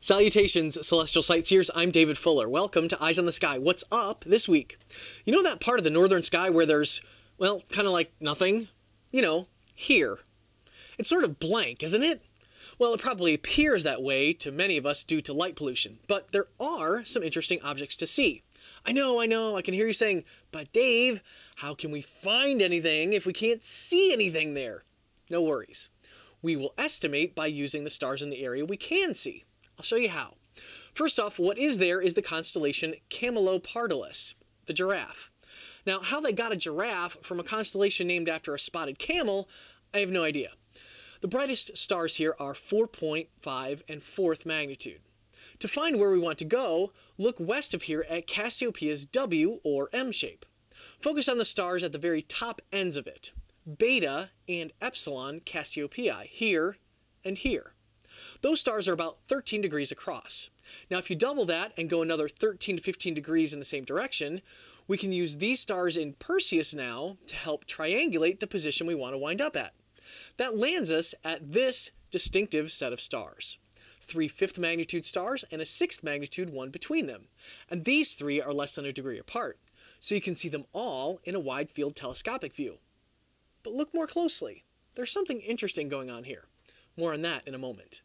Salutations, Celestial Sightseers. I'm David Fuller. Welcome to Eyes on the Sky. What's up this week? You know that part of the northern sky where there's, well, kind of like nothing? You know, here. It's sort of blank, isn't it? Well, it probably appears that way to many of us due to light pollution, but there are some interesting objects to see. I know, I can hear you saying, but Dave, how can we find anything if we can't see anything there? No worries. We will estimate by using the stars in the area we can see. I'll show you how. First off, what is there is the constellation Kemble, the giraffe. Now, how they got a giraffe from a constellation named after a spotted camel, I have no idea. The brightest stars here are 4.5 and 4th magnitude. To find where we want to go, look west of here at Cassiopeia's W or M shape. Focus on the stars at the very top ends of it, Beta and Epsilon Cassiopeiae, here and here. Those stars are about 13 degrees across. Now if you double that and go another 13 to 15 degrees in the same direction, we can use these stars in Perseus now to help triangulate the position we want to wind up at. That lands us at this distinctive set of stars. 3 5th magnitude stars and a 6th magnitude one between them. And these three are less than a degree apart, so you can see them all in a wide field telescopic view. But look more closely. There's something interesting going on here. More on that in a moment.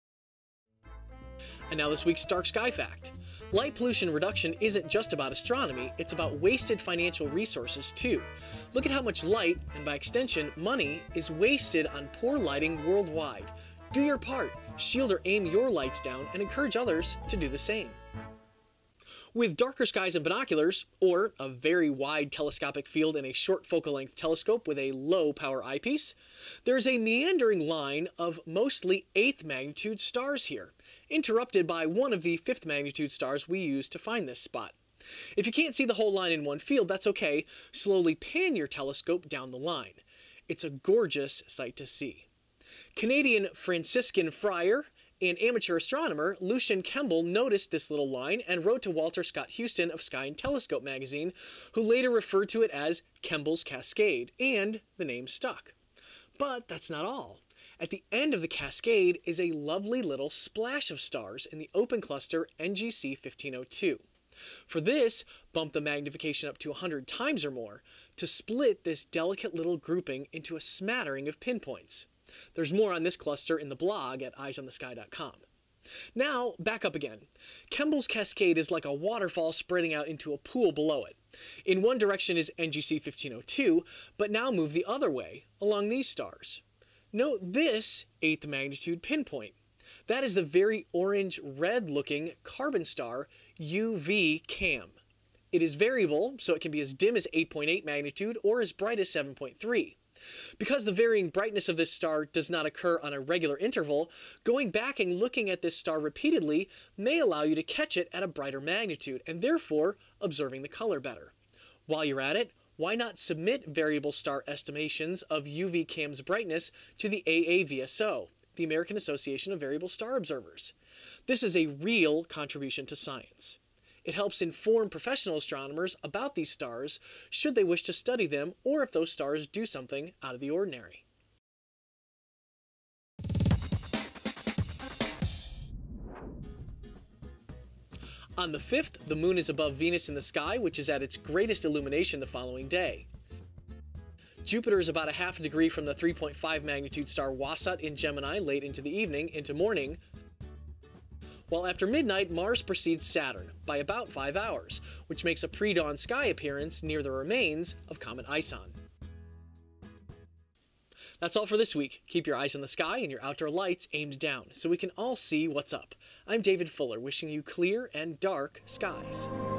And now this week's Dark Sky Fact. Light pollution reduction isn't just about astronomy, it's about wasted financial resources too. Look at how much light, and by extension money, is wasted on poor lighting worldwide. Do your part, shield or aim your lights down, and encourage others to do the same. With darker skies and binoculars, or a very wide telescopic field in a short focal length telescope with a low power eyepiece, there is a meandering line of mostly 8th magnitude stars here, interrupted by one of the 5th magnitude stars we use to find this spot. If you can't see the whole line in one field, that's okay. Slowly pan your telescope down the line. It's a gorgeous sight to see. Canadian Franciscan friar and amateur astronomer Lucien Kemble noticed this little line and wrote to Walter Scott Houston of Sky and Telescope magazine, who later referred to it as Kemble's Cascade, and the name stuck. But that's not all. At the end of the Cascade is a lovely little splash of stars in the open cluster NGC 1502. For this, bump the magnification up to 100 times or more to split this delicate little grouping into a smattering of pinpoints. There's more on this cluster in the blog at eyesonthesky.com. Now, back up again. Kemble's Cascade is like a waterfall spreading out into a pool below it. In one direction is NGC 1502, but now move the other way, along these stars. Note this 8th magnitude pinpoint. That is the very orange-red looking carbon star UV Cam. It is variable, so it can be as dim as 8.8 magnitude or as bright as 7.3. Because the varying brightness of this star does not occur on a regular interval, going back and looking at this star repeatedly may allow you to catch it at a brighter magnitude and therefore observing the color better. While you're at it, why not submit variable star estimations of UV Cam's brightness to the AAVSO, the American Association of Variable Star Observers? This is a real contribution to science. It helps inform professional astronomers about these stars should they wish to study them or if those stars do something out of the ordinary. On the 5th, the moon is above Venus in the sky, which is at its greatest illumination the following day. Jupiter is about a half a degree from the 3.5 magnitude star Wasat in Gemini late into the evening into morning, while after midnight, Mars precedes Saturn by about 5 hours, which makes a pre-dawn sky appearance near the remains of Comet Ison. That's all for this week. Keep your eyes on the sky and your outdoor lights aimed down so we can all see what's up. I'm David Fuller, wishing you clear and dark skies.